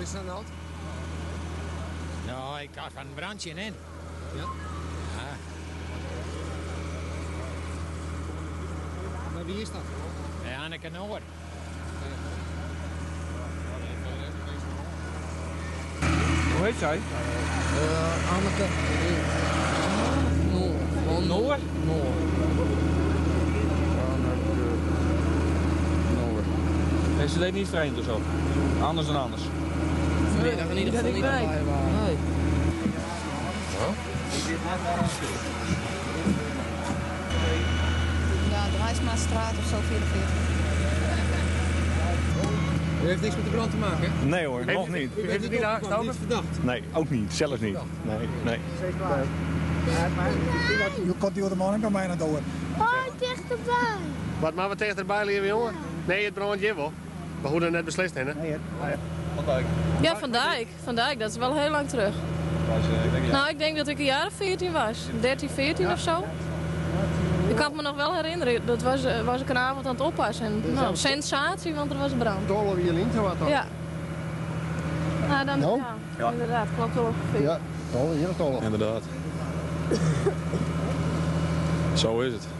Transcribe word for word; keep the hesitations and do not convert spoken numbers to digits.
is er aan de hand? Nou, ik had van een brandje in. Ja? Ja. Maar wie is dat? Bij Anneke Noord. Hoe heet zij? Uh, Anneke. Noor. Noor? Noor. Noor. En ze deed niet vreemd of zo? Anders dan anders? Nee, dat in ieder geval niet bij waren. Nee. Ja, Drijsmaatstraat of zo, vierenveertig. U heeft niks met de brand te maken, hè? Nee hoor, nog niet. U heeft het niet aangestoken? Niet verdacht? Nee, ook niet. Zelfs niet. Nee, nee. Je komt die de man aan mij naar door. Oh, dichterbij. Wat maar wat tegen erbij liggen, jongen? Nee, het brandt je wel. Maar hoe dat net beslist, hè? Nee, het. Van Dijk. Ja, Van Dijk. Van Dijk, dat is wel heel lang terug. Nou, ik denk dat ik een jaar of veertien was. dertien, veertien of zo. Ik kan me nog wel herinneren, dat was, uh, was ik een avond aan het oppassen. En, nou, sensatie, want er was brand. Dolle wie je lint, wat dan? Ja. Nou, dan, Nou? ja, Ja. inderdaad, klopt wel ongeveer. Ja, dolle, hier dolle. Inderdaad. Zo is het.